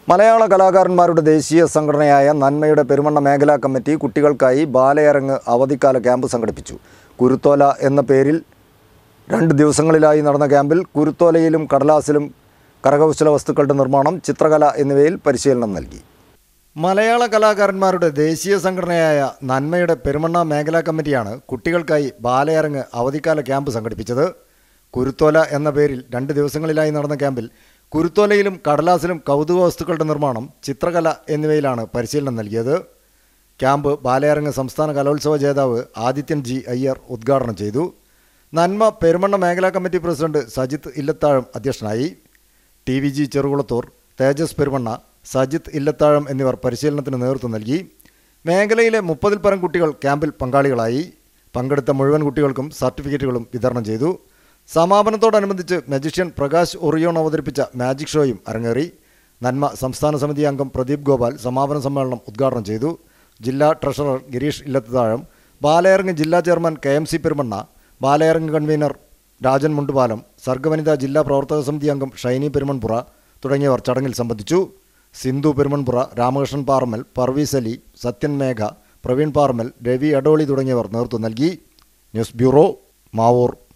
മലയാള കലാകാരന്മാരുടെ ദേശീയ സംഘടനയായ നന്മയുടെ പെരുമണ്ണ മേഖലാ കമ്മിറ്റി കുട്ടികൾക്കായി ബാലയരങ് അവധിക്കാല ക്യാമ്പ് സംഘടിപ്പിച്ചു. കുരുത്തോല എന്ന പേരിൽ 2 ദിവസങ്ങളിലായി നടന്ന ക്യാമ്പിൽ കുരുത്തോലയിലും കടലാസിലും കരകൗശല വസ്തുക്കളുടെ നിർമ്മാണം, ചിത്രകല എന്നിവയിൽ പരിശീലനം നൽകി. മലയാള കലാകാരന്മാരുടെ ദേശീയ സംഘടനയായ നന്മയുടെ പെരുമണ്ണ മേഖലാ കമ്മിറ്റിയാണ് കുട്ടികൾക്കായി ബാലയരങ് അവധിക്കാല ക്യാമ്പ് സംഘടിപ്പിച്ചത്. കുരുത്തോല എന്ന പേരിൽ 2 ദിവസങ്ങളിലായി നടന്ന ക്യാമ്പിൽ കുരുത്തോലയിലും കടലാസിലും കൗതുക വസ്തുക്കളുടെ നിർമ്മാണം, ചിത്രകല എന്നിവയിലാണ് പരിശീലനം നൽകിയത്. ക്യാമ്പ് ബാലയരങ് സംസ്ഥാന കലോത്സവ ജേതാവ് ആദിത്യൻ ജി അയ്യർ ഉദ്ഘാടനം ചെയ്തു. നന്മ പെരുമണ്ണ മേഖലാ കമ്മിറ്റി പ്രസിഡന്റ് സജിത്ത് ഇല്ലത്താഴം അധ്യക്ഷനായി. TVG ചെറുകുളത്തൂർ, തേജസ് പെരുമണ്ണ, സജിത്ത് ഇല്ലത്താഴം എന്നിവർ പരിശീലനത്തിന് നേതൃത്വം നൽകി. മേഖലയിലെ 30-ൽ പരം കുട്ടികൾ ക്യാമ്പിൽ പങ്കാളികളായി. പങ്കെടുത്ത മുഴുവൻ കുട്ടികൾക്കും സർട്ടിഫിക്കറ്റുകളും വിതരണം ചെയ്തു. സമാപനത്തോടനുബന്ധിച്ച് മജീഷ്യൻ പ്രകാശ് ഒറിയോൺ അവതരിപ്പിച്ച മാജിക് ഷോയും അരങ്ങേറി. നന്മ സംസ്ഥാന സമിതി അംഗം പ്രദീപ് ഗോപാൽ സമാപന സമ്മേളനം ഉദ്ഘാടനം ചെയ്തു. ജില്ലാ ട്രഷറർ ഗിരീഷ് ഇല്ലത്താഴം, ബാലയരങ് ജില്ലാ chairman KMC Perumanna, Balayarang convener Rajan Mundupalam, Sargavanitha ജില്ലാ പ്രവർത്തക സമിതി അംഗം ഷൈനി പെരുമൺപുറ തുടങ്ങിയവർ ചടങ്ങിൽ സംബന്ധിച്ചു. സിന്ധു പെരുമൺപുറ, രാമകൃഷ്ണൻ പാറമ്മൽ, പർവീസ് അലി, സത്യൻ മേഘ, പ്രവീൺ പാറമ്മൽ, രവി അഡോളി തുടങ്ങിയവർ നേതൃത്വം നൽകി. News bureau, Mavoor.